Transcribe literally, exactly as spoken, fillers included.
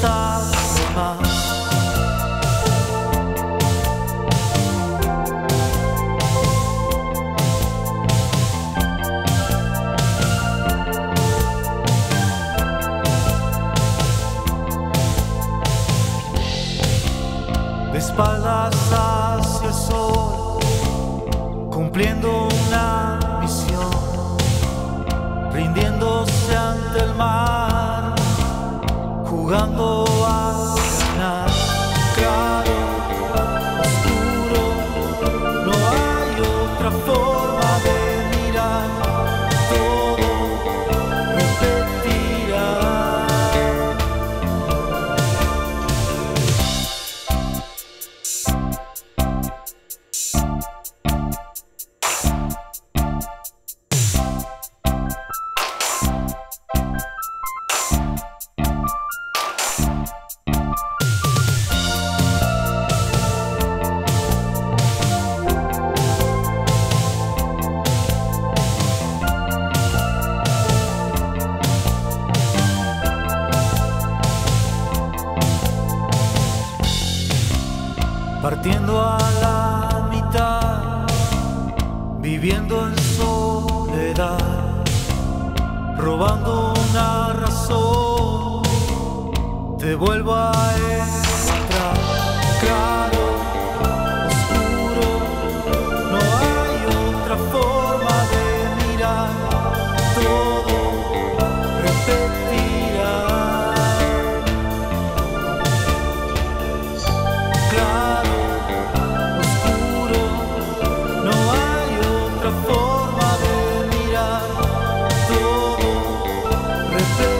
está de más. De espaldas hacia el sol, cumpliendo una misión, rindiéndose ante el mar, jugando a ganar. Claro, oscuro, no hay otra forma de mirar, todo repetirá. Partiendo a la mitad, viviendo en soledad, robando una razón, te vuelvo a encontrar. Claro, oscuro, no hay otra forma de mirar, todo repetirá. Claro, no hay otra forma de mirar, todo repetirá.